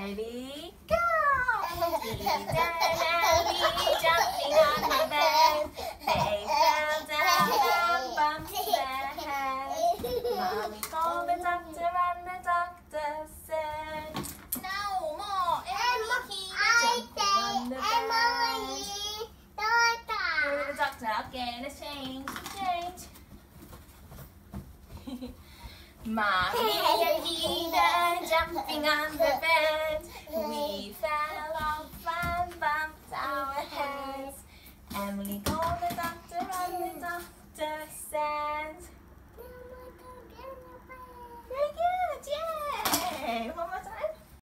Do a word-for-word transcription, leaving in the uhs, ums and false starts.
Ready, go! Peter and Abby jumping on the bed. They fell down and bumped their heads. Mommy called the doctor and the doctor said, no more Emily jumping on the bed. Go to the doctor, okay, let's change, change. Mommy and Peter jumping on the bed. We fell off and bumped our heads. Emily called the doctor and the doctor said, very good, yay! One more time.